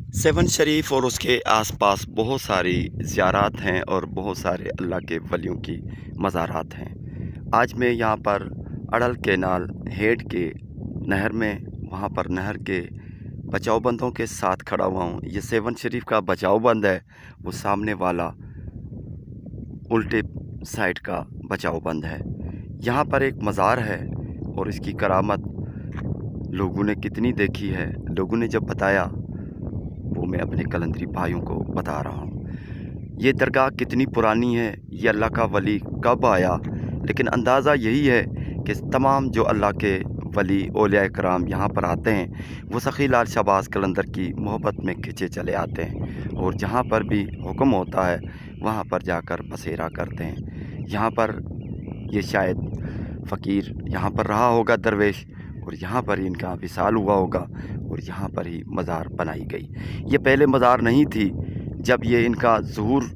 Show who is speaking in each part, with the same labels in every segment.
Speaker 1: Seven शरीफ और उसके आसपास बहुत सारी ज़ियारात हैं और बहुत सारे अल्लाह के वलियों की मज़ारात हैं। आज मैं यहाँ पर अड़ल केनाल हेड के नहर में वहाँ पर नहर के बचाव बंदों के साथ खड़ा हुआ हूँ। ये सेवन शरीफ का बचाव बंद है, वो सामने वाला उल्टे साइड का बचाव बंद है। यहाँ पर एक मज़ार है और इसकी करामत लोगों ने कितनी देखी है, लोगों ने जब बताया वो मैं अपने कलंदरी भाइयों को बता रहा हूँ। ये दरगाह कितनी पुरानी है, ये अल्लाह का वली कब आया, लेकिन अंदाज़ा यही है कि तमाम जो अल्लाह के वली औलिया कराम यहाँ पर आते हैं वो सखी लाल शहबाज कलंदर की मोहब्बत में खिंचे चले आते हैं और जहाँ पर भी हुक्म होता है वहाँ पर जाकर बसेरा करते हैं। यहाँ पर ये शायद फ़कीर यहाँ पर रहा होगा दरवेश, और यहाँ पर ही इनका विसाल हुआ होगा और यहाँ पर ही मज़ार बनाई गई। ये पहले मज़ार नहीं थी। जब ये इनका ज़ुहूर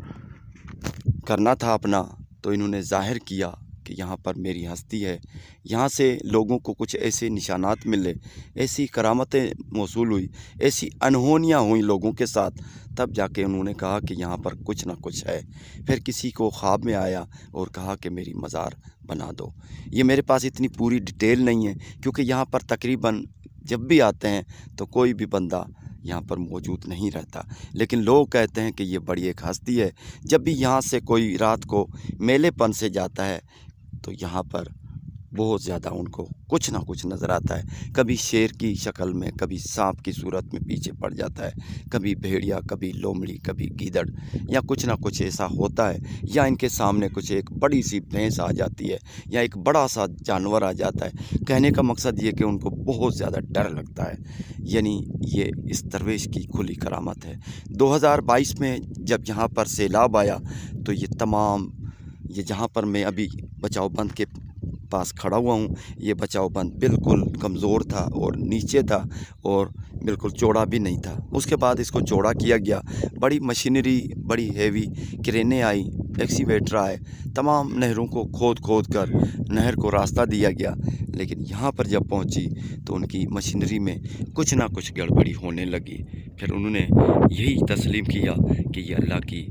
Speaker 1: करना था अपना, तो इन्होंने ज़ाहिर किया कि यहाँ पर मेरी हस्ती है। यहाँ से लोगों को कुछ ऐसे निशानात मिले, ऐसी करामतें मौसूल हुई, ऐसी अनहोनियाँ हुई लोगों के साथ, तब जाके उन्होंने कहा कि यहाँ पर कुछ ना कुछ है। फिर किसी को ख्वाब में आया और कहा कि मेरी मज़ार बना दो। ये मेरे पास इतनी पूरी डिटेल नहीं है, क्योंकि यहाँ पर तकरीबन जब भी आते हैं तो कोई भी बंदा यहाँ पर मौजूद नहीं रहता, लेकिन लोग कहते हैं कि ये बड़ी एक हस्ती है। जब भी यहाँ से कोई रात को मेलेपन से जाता है तो यहाँ पर बहुत ज़्यादा उनको कुछ ना कुछ नज़र आता है। कभी शेर की शक्ल में, कभी सांप की सूरत में पीछे पड़ जाता है, कभी भेड़िया, कभी लोमड़ी, कभी गीदड़, या कुछ ना कुछ ऐसा होता है, या इनके सामने कुछ एक बड़ी सी भैंस आ जाती है या एक बड़ा सा जानवर आ जाता है। कहने का मकसद ये कि उनको बहुत ज़्यादा डर लगता है। यानी ये इस दरवेश की खुली करामत है। 2022 में जब यहाँ पर सैलाब आया तो ये तमाम, ये जहाँ पर मैं अभी बचाव बंद के पास खड़ा हुआ हूँ, ये बचाव बंद बिल्कुल कमज़ोर था और नीचे था और बिल्कुल चौड़ा भी नहीं था। उसके बाद इसको चौड़ा किया गया, बड़ी मशीनरी, बड़ी हेवी क्रेनें आई, एक्सीवेटर आए, तमाम नहरों को खोद खोद कर नहर को रास्ता दिया गया। लेकिन यहाँ पर जब पहुँची तो उनकी मशीनरी में कुछ ना कुछ गड़बड़ी होने लगी। फिर उन्होंने यही तस्लीम किया कि ये अल्लाह की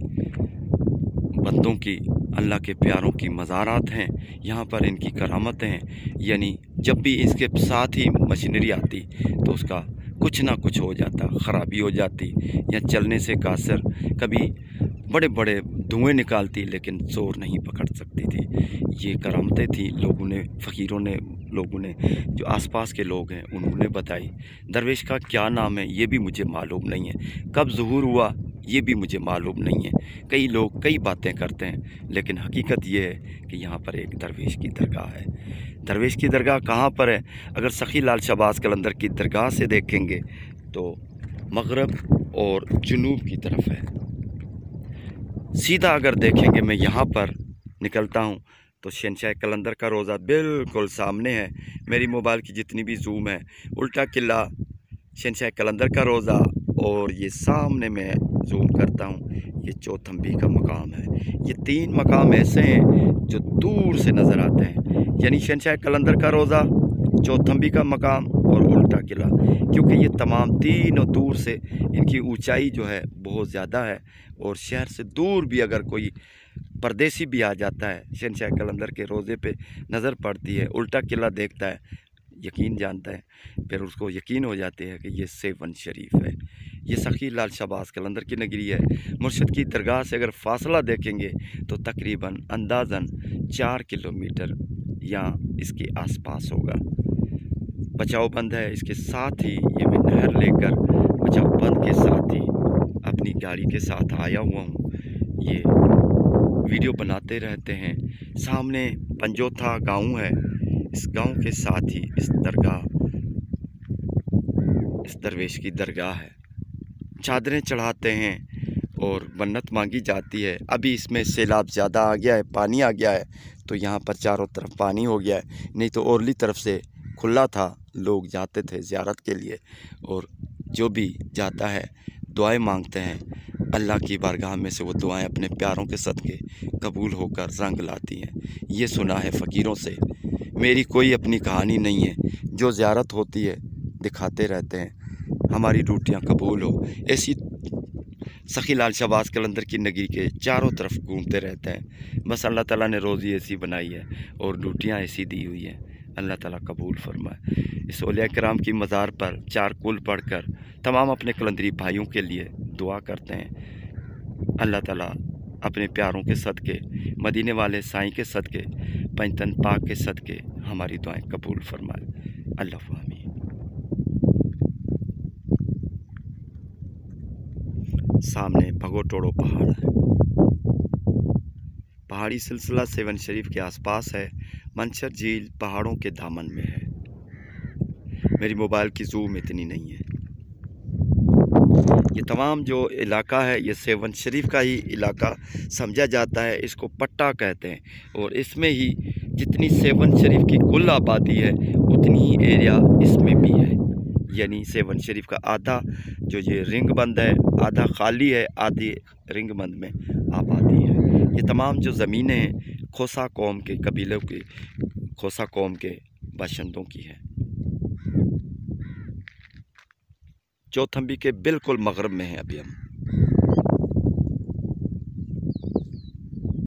Speaker 1: बंदों की, अल्लाह के प्यारों की मज़ारात हैं, यहाँ पर इनकी करामतें हैं। यानी जब भी इसके साथ ही मशीनरी आती तो उसका कुछ ना कुछ हो जाता, ख़राबी हो जाती, या चलने से कासर कभी बड़े बड़े धुएँ निकालती लेकिन ज़ोर नहीं पकड़ सकती थी। ये करामतें थी। लोगों ने, फ़कीरों ने, लोगों ने, जो आसपास के लोग हैं उन्होंने बताई। दरवेश का क्या नाम है ये भी मुझे मालूम नहीं है, कब ज़ुहूर हुआ ये भी मुझे मालूम नहीं है। कई लोग कई बातें करते हैं, लेकिन हकीकत ये है कि यहाँ पर एक दरवेश की दरगाह है। दरवेश की दरगाह कहाँ पर है? अगर सखी लाल शहबाज कलंदर की दरगाह से देखेंगे तो मगरब और जुनूब की तरफ है। सीधा अगर देखेंगे, मैं यहाँ पर निकलता हूँ तो शहंशाह कलंदर का रोज़ा बिल्कुल सामने है। मेरी मोबाइल की जितनी भी जूम है, उल्टा किला, शहंशाह कलंदर का रोज़ा, और ये सामने मैं जूम करता हूँ, ये चौथम्बी का मकाम है। ये तीन मकाम ऐसे हैं जो दूर से नज़र आते हैं, यानी शहंशाह कलंदर का रोज़ा, चौथम्बी का मकाम और उल्टा किला, क्योंकि ये तमाम तीनों दूर से, इनकी ऊंचाई जो है बहुत ज़्यादा है, और शहर से दूर भी अगर कोई परदेसी भी आ जाता है, शहंशाह कलंदर के रोज़े पे नज़र पड़ती है, उल्टा किला देखता है, यकीन जानता है, फिर उसको यकीन हो जाते हैं कि ये सेवन शरीफ है, ये सखी लाल शहबाज कलंदर की नगरी है। मुर्शिद की दरगाह से अगर फासला देखेंगे तो तकरीबन अंदाज़न 4 किलोमीटर या इसके आसपास होगा। बचाव बंद है, इसके साथ ही ये मैं नहर लेकर बचाव बंद के साथ ही अपनी गाड़ी के साथ आया हुआ हूँ। ये वीडियो बनाते रहते हैं। सामने पंजोथा गांव है, इस गांव के साथ ही इस दरगाह, इस दरवेश की दरगाह है। चादरें चढ़ाते हैं और मन्नत मांगी जाती है। अभी इसमें सैलाब ज़्यादा आ गया है, पानी आ गया है, तो यहाँ पर चारों तरफ पानी हो गया है, नहीं तो ओरली तरफ से खुला था, लोग जाते थे ज़ियारत के लिए, और जो भी जाता है दुआएं मांगते हैं। अल्लाह की बारगाह में से वो दुआएं अपने प्यारों के सदक़े कबूल होकर रंग लाती हैं। ये सुना है फ़कीरों से, मेरी कोई अपनी कहानी नहीं है। जो ज़ियारत होती है दिखाते रहते हैं। हमारी ड्यूटियाँ कबूल हो। ऐसी सखी लाल शहबाज कलंदर की नगरी के चारों तरफ घूमते रहते हैं। बस अल्लाह ताला ने रोज़ी ऐसी बनाई है और ड्यूटियाँ ऐसी दी हुई हैं। अल्लाह ताला कबूल फरमाए। इस औलिया किराम की मज़ार पर 4 कुल पढ़कर तमाम अपने कलंदरी भाइयों के लिए दुआ करते हैं। अल्लाह ताला अपने प्यारों के सदके, मदीने वाले साईं के सदके, पंजतन पाक के सदके हमारी दुआएं कबूल फरमाए। अल्लाह आमीन। सामने भगोटोड़ो पहाड़ है। पहाड़ी सिलसिला सेवन शरीफ के आसपास है। मंशर झील पहाड़ों के दामन में है। मेरी मोबाइल की जूम इतनी नहीं है। ये तमाम जो इलाका है ये सेवन शरीफ का ही इलाका समझा जाता है। इसको पट्टा कहते हैं और इसमें ही जितनी सेवन शरीफ की कुल आबादी है उतनी ही एरिया इसमें भी है। यानी सेवन शरीफ का आधा जो ये रिंग बंद है, आधा खाली है, आधी रिंग बंद में आबादी है। ये तमाम जो ज़मीनें हैं खोसा कौम के कबीलों की, खोसा कौम के बाशिंदों की है। चौथम्बी के बिल्कुल मगरब में है अभी हम।